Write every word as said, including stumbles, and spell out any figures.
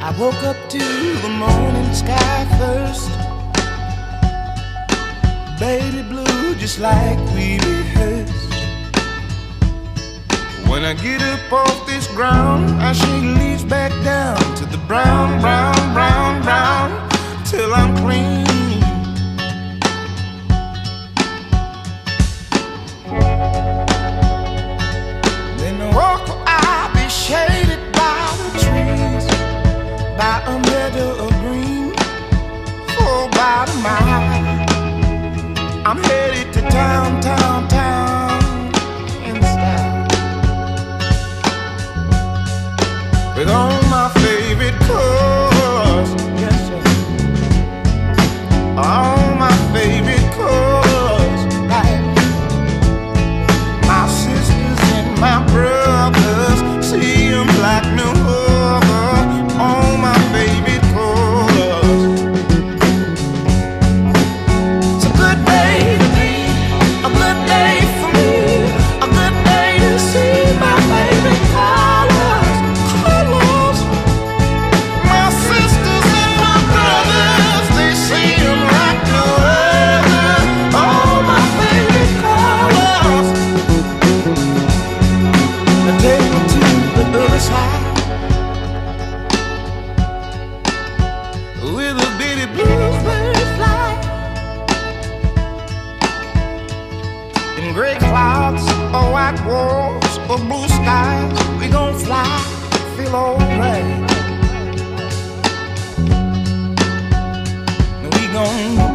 I woke up to the morning sky first, baby blue, just like we rehearsed. When I get up off this ground, I shake leaves back down to the brown, brown, brown, brown, till I'm clean. Then the walk I'll be shaded by the trees, by a meadow of green, for about a mile. I'm headed to town, town, town, in style, with all my favorite colors. Yes, sir. All my favorite colors, like my sisters and my brothers, see them like no other. All my favorite colors. It's a good day to be, a good day for me, a good day to see my favorite colors. Colors. My sisters and my brothers, they see them like no other. All my favorite colors. Now take me to the other side, with a bitty bluebird fly, in gray clouds or white walls or blue skies. We gon' fly, feel alright. We gon'